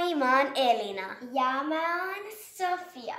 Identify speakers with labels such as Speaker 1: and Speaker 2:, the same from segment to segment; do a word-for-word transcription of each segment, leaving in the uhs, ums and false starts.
Speaker 1: Moi, mä oon Elina.
Speaker 2: Ja mä oon Sofia.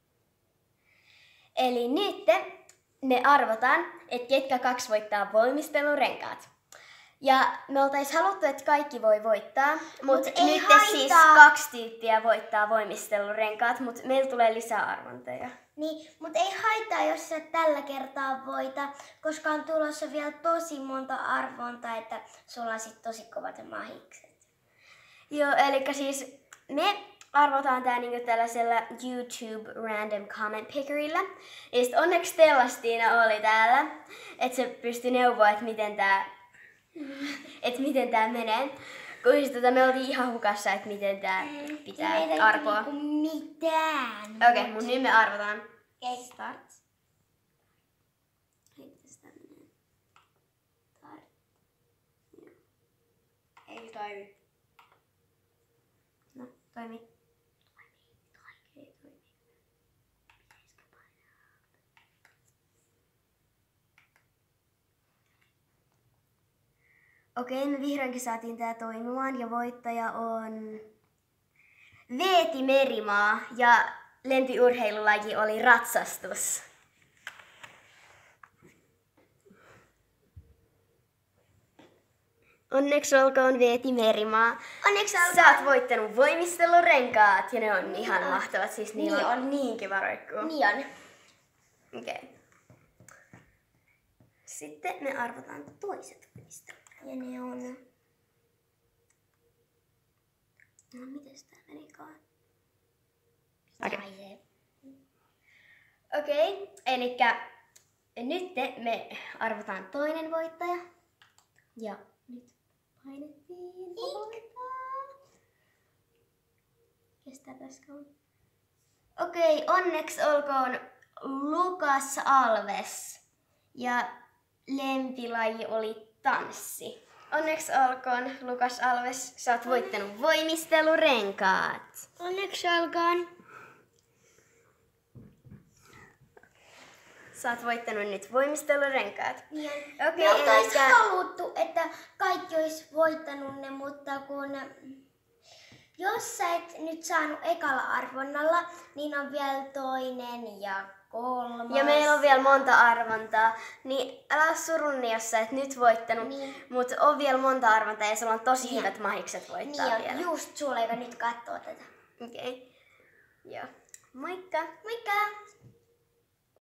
Speaker 1: Eli nyt me arvotaan, että ketkä kaksi voittaa voimistelurenkaat. Ja me oltais haluttu, että kaikki voi voittaa, mutta
Speaker 2: Mut
Speaker 1: nyt
Speaker 2: ei
Speaker 1: siis
Speaker 2: haittaa.
Speaker 1: kaksi tyyppiä voittaa voimistelurenkaat, mutta meillä tulee lisää arvontoja.
Speaker 2: Niin, mut ei haittaa, jos sä tällä kertaa voita, koska on tulossa vielä tosi monta arvontaa, että sulla on sit tosi kovat mahikset.
Speaker 1: Joo, eli siis me arvotaan tää niinku tällaisella YouTube Random Comment Pickerillä. Ja sit onneksi Tellastiina oli täällä, että se pystyi neuvoa, että miten tää, et miten tää menee. Kun siis tota, me oltiin ihan hukassa, että miten tää pitää
Speaker 2: Meitä ei
Speaker 1: arpoa.
Speaker 2: niinku mitään.
Speaker 1: Okei, okay, mut nyt me arvotaan.
Speaker 2: Okei.
Speaker 1: Start. Heittäs tää menee. Start. Joo. Ei toimi. No, toimi. Toimi. Ei toimi. Pitäisikö painaa? Okei, me vihdoinkin saatiin tää toimimaan ja voittaja on Veeti Merimaa ja lempiurheilulaji oli ratsastus. Onneksi olkoon Veeti Merimaa.
Speaker 2: Onneksi olkoon.
Speaker 1: Sä oot voittanut voimistelurenkaat ja ne on ihan
Speaker 2: Niin on.
Speaker 1: mahtavat. Siis niillä
Speaker 2: Niin
Speaker 1: on,
Speaker 2: on.
Speaker 1: niin kiva roikkuu.
Speaker 2: Niin on.
Speaker 1: Okei. Okay. Sitten me arvotaan toiset voimistelurenkaat.
Speaker 2: Ja ne on...
Speaker 1: No mites tää menikaan?
Speaker 2: Okei.
Speaker 1: Okei, okay. Elikkä nyt me arvotaan toinen voittaja. Ja nyt painettiin voittaa. Kestääpäs kauan. Okei, okay, onneksi olkoon Lukas Alves. Ja lempilaji oli tanssi. Onneksi olkoon Lukas Alves, sä oot voittanut voimistelurenkaat.
Speaker 2: Onneksi olkoon.
Speaker 1: Sä oot voittanut nyt voimistelurenkaat.
Speaker 2: Niin.
Speaker 1: Okei,
Speaker 2: Me oltais
Speaker 1: elikkä-
Speaker 2: haluttu, että kaikki olisi voittanut ne, mutta kun jos sä et nyt saanut ekalla arvonnalla, niin on vielä toinen ja kolmas.
Speaker 1: Ja meillä on vielä monta arvontaa, niin älä ole surullinen, jos sä et nyt voittanut,
Speaker 2: Niin.
Speaker 1: mutta on vielä monta arvontaa ja sulla on tosi
Speaker 2: Niin.
Speaker 1: hyvät mahikset voittaa
Speaker 2: Niin on,
Speaker 1: vielä.
Speaker 2: just sulle, joka nyt katsoo tätä.
Speaker 1: Okei. Okay. Joo. Moikka!
Speaker 2: Moikka!